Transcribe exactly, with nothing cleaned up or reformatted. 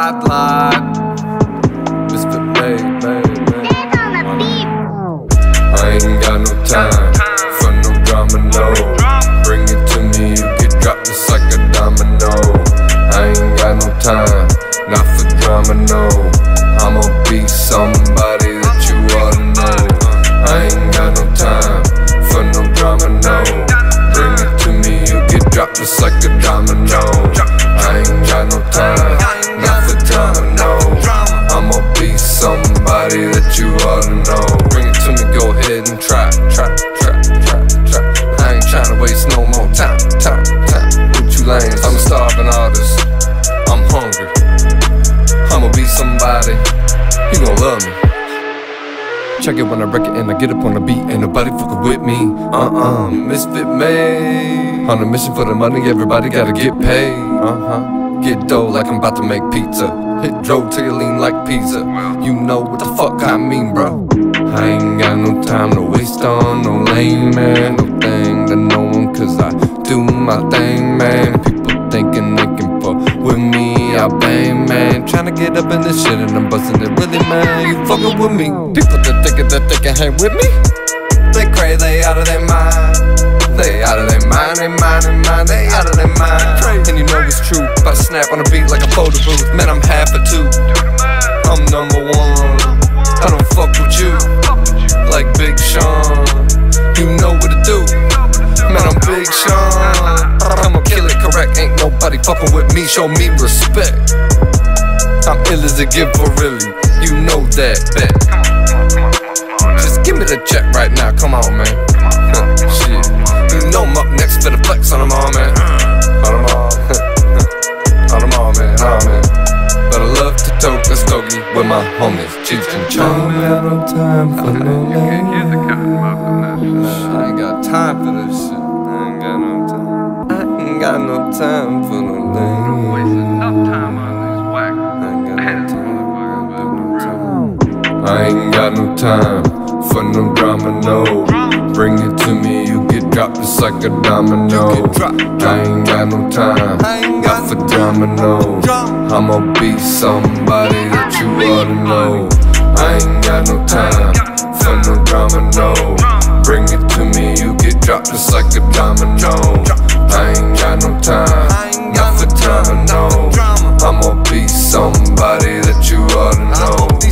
slide, slide. Misfit made, made, made. I ain't got no time for no drama, no. Bring it to me, you get dropped just like a domino. I ain't got no time, not for drama, no. I'ma be somebody that you ought to know. I ain't got no time for no drama, no. Bring it to me, you get dropped just like a domino. I ain't got no time, not for drama, no. I'ma be somebody that you ought to know. Bring it to me, go ahead and try, try, try, try, try. I ain't tryna waste no more time, time, time with you lanes. I'm a starving artist, I'm hungry. I'ma be somebody, you gon' love me. Check it when I wreck it and I get up on the beat. Ain't nobody fucking with me, uh-uh. Misfit made. On a mission for the money, everybody gotta get paid, uh-huh. Get dough like I'm about to make pizza. Hit drove till you lean like pizza. You know what the fuck I mean, bro. I ain't got no time to waste on no lame man. No thing to no one, cause I do my thing, man. People thinking they can fuck with me, I bang, man. Tryna get up in this shit and I'm bustin' it really, man. You fucking with me. People that thinkin' that they can hang with me, they crazy, they out of their mind. They out of their mind, they mind, they mind, they out of their mind. And you know it's true, about to snap on a beat like a photo booth. Man, I'm half a two, I'm number one. I don't fuck with you, like Big Sean. You know what to do, man, I'm Big Sean. I'ma kill it correct, ain't nobody fucking with me. Show me respect, I'm ill as a gift for really, you know that, bet. Just give me the check right now, come on, man. Shit, you know I'm up next for the flex on them all, man. On them all, on them all, man, all, man. But I love to toke a stogie with my homies, Cheech and Chong. I ain't got no time for no lame. I ain't got time for this shit. I ain't got no time. I ain't got no time for no lame. Don't waste enough time on this whack. I ain't got no time. I ain't got no time for no drama, no. Bring it to me, you get dropped just like a domino. I ain't got no time, not for drama, no. I'ma be somebody that you ought to know. I ain't got no time for no drama, no. Bring it to me, you get dropped just like a domino. I ain't got no time, not for drama, no. I'ma be somebody that you ought to know.